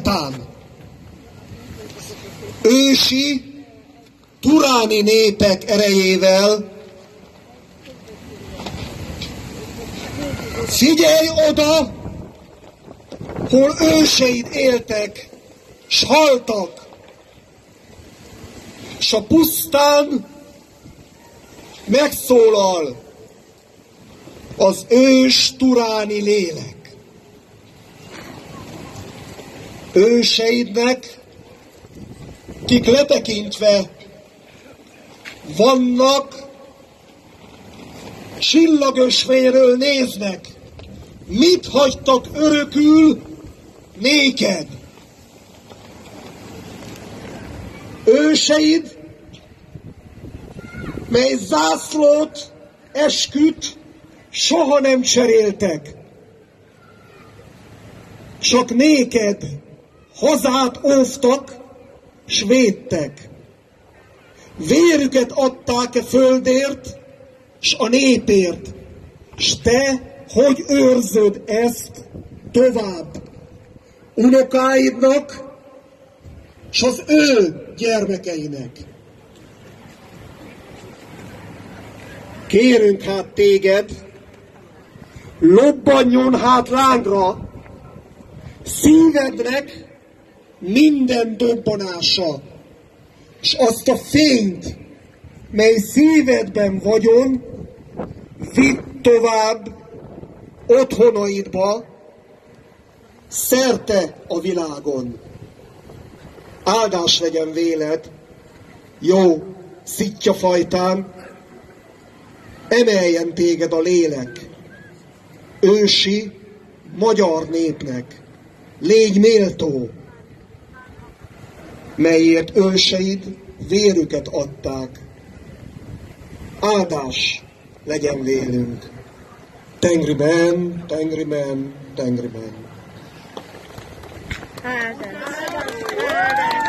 pusztán. Ősi, turáni népek erejével. Figyelj oda, hol őseid éltek, s haltak, s a pusztán megszólal az ős turáni lélek. Őseidnek, kik letekintve vannak, csillagösvényről néznek, mit hagytak örökül néked. Őseid, mely zászlót, esküt soha nem cseréltek, csak néked hazát óvtak, s védtek. Vérüket adták e földért, s a népért, s te hogy őrzöd ezt tovább unokáidnak, s az ő gyermekeinek. Kérünk hát téged, lobbanjon hát lángra szívednek minden dobbanása, s azt a fényt, mely szívedben vagyon, vidd tovább otthonaidba, szerte a világon. Áldás legyen véled, jó szittyafajtán, emeljen téged a lélek, ősi magyar népnek, légy méltó, melyért őseid vérüket adták. Áldás legyen vélünk. Tengriben, tengriben, tengriben. Áldás.